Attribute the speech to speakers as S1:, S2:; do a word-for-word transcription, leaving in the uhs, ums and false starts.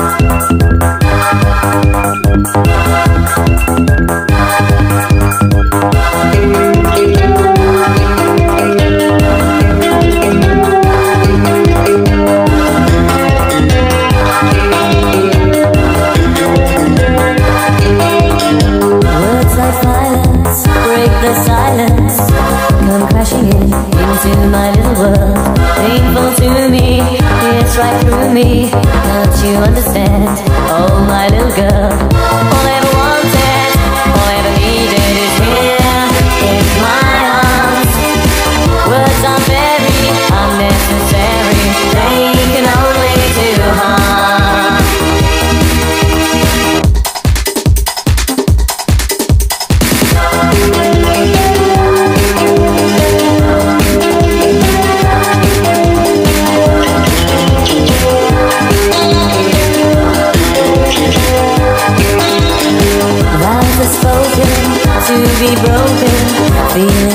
S1: Right through me, can't you understand? Oh, my little girl, all I ever wanted, all I ever needed is here in my arms. Words are very unnecessary, they can only do harm. Spoken to be broken, feel